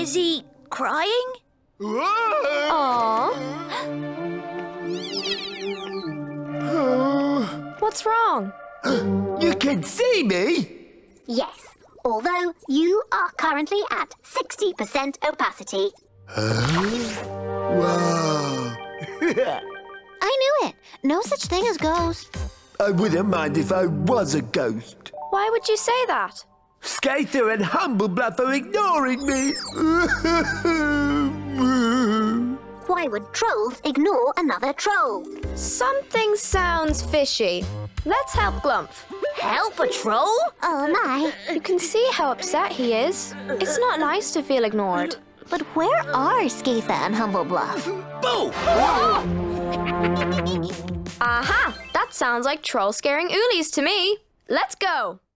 Is he crying? Aww. What's wrong? You can see me? Yes, although you are currently at 60% opacity. Wow. I knew it. No such thing as ghost. I wouldn't mind if I was a ghost. Why would you say that? Skater and Humblebluff are ignoring me. Why would trolls ignore another troll? Something sounds fishy. Let's help Glumph. Help a troll? Oh my. You can see how upset he is. It's not nice to feel ignored. But where are Skaitha and Humblebluff? Boo! Aha! That sounds like troll scaring Oolies to me. Let's go!